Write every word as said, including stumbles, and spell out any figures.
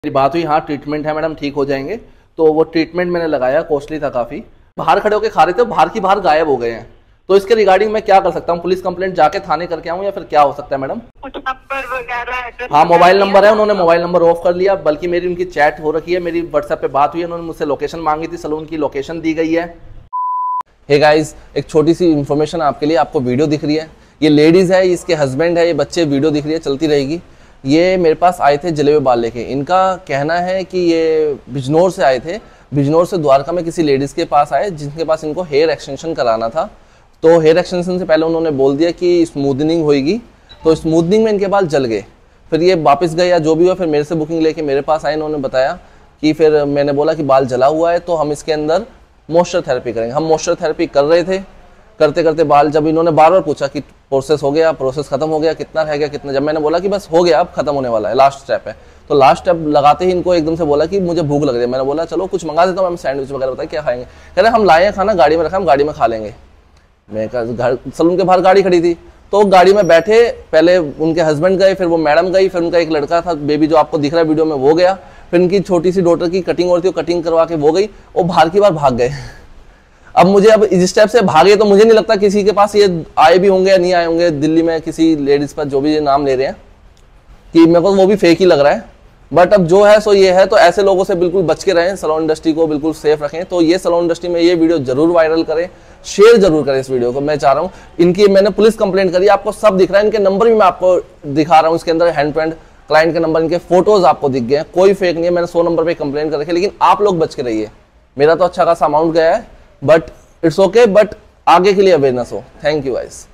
मेरी बात हुई, हाँ ट्रीटमेंट है मैडम, ठीक हो जाएंगे। तो वो ट्रीटमेंट मैंने लगाया, कॉस्टली था काफ़ी। बाहर खड़े होकर खा रहे थे, बाहर की बाहर गायब हो गए हैं। तो इसके रिगार्डिंग मैं क्या कर सकता हूँ? पुलिस कंप्लेंट जाके थाने करके आऊँ या फिर क्या हो सकता है मैडम? कुछ नंबर वगैरह? हाँ, मोबाइल नंबर है, उन्होंने मोबाइल नंबर ऑफ कर लिया, बल्कि मेरी उनकी चैट हो रखी है, मेरी व्हाट्सएप पे बात हुई है, उन्होंने मुझसे लोकेशन मांगी थी, सलून की लोकेशन दी गई है। हे गाइस, एक छोटी सी इन्फॉर्मेशन आपके लिए। आपको वीडियो दिख रही है, ये लेडीज़ है, इसके हस्बैंड है, ये बच्चे, वीडियो दिख रही है, चलती रहेगी। ये मेरे पास आए थे जले हुए बाल लेके। इनका कहना है कि ये बिजनौर से आए थे, बिजनौर से द्वारका में किसी लेडीज़ के पास आए जिनके पास इनको हेयर एक्सटेंशन कराना था। तो हेयर एक्सटेंशन से पहले उन्होंने बोल दिया कि स्मूदनिंग होगी, तो स्मूदनिंग में इनके बाल जल गए। फिर ये वापस गए या जो भी हुआ, फिर मेरे से बुकिंग लेके मेरे पास आए। इन्होंने बताया कि फिर मैंने बोला कि बाल जला हुआ है तो हम इसके अंदर मॉइस्चर थेरेपी करेंगे। हम मॉइस्चर थेरेपी कर रहे थे, करते करते बाल, जब इन्होंने बार बार पूछा कि प्रोसेस हो गया, प्रोसेस खत्म हो गया, कितना रह गया, कितना, जब मैंने बोला कि बस हो गया, अब खत्म होने वाला है, लास्ट स्टेप है, तो लास्ट स्टेप लगाते ही इनको एकदम से बोला कि मुझे भूख लग रही है। मैंने बोला चलो कुछ मंगा देता हूँ, हम सैंडविच वगैरह, बताइए क्या खाएंगे? कह रहे हम लाए हैं खाना, गाड़ी में रखा, हम गाड़ी में खा लेंगे। मैं घर सलून के बाहर गाड़ी खड़ी थी, तो गाड़ी में बैठे, पहले उनके हस्बैंड गए, फिर वो मैडम गई, फिर उनका एक लड़का था बेबी जो आपको दिख रहा है वीडियो में, वो गया, फिर उनकी छोटी सी डॉटर की कटिंग और थी, वो कटिंग करवा के वो गई, वो बाहर की बार भाग गए। अब मुझे, अब इस स्टेप से भागे तो मुझे नहीं लगता किसी के पास ये आए भी होंगे या नहीं आए होंगे दिल्ली में किसी लेडीज पर, जो भी ये नाम ले रहे हैं, कि मेरे को वो भी फेक ही लग रहा है। बट अब जो है सो ये है, तो ऐसे लोगों से बिल्कुल बच के रहें, सैलून इंडस्ट्री को बिल्कुल सेफ रखें। तो ये सैलून इंडस्ट्री में ये वीडियो जरूर वायरल करें, शेयर जरूर करें इस वीडियो को। मैं चाह रहा हूँ, इनकी मैंने पुलिस कंप्लेंट करी, आपको सब दिख रहा है, इनके नंबर भी मैं आपको दिखा रहा हूँ, इसके अंदर हैंड टू हैंड क्लाइंट के नंबर, इनके फोटोज आपको दिख गए हैं, कोई फेक नहीं है। मैंने सौ नंबर पे कंप्लेंट कर रखी है, लेकिन आप लोग बच के रहिए। मेरा तो अच्छा खासा अमाउंट गया है, बट इट्स ओके, बट आगे के लिए अवेयरनेस हो। Thank you guys.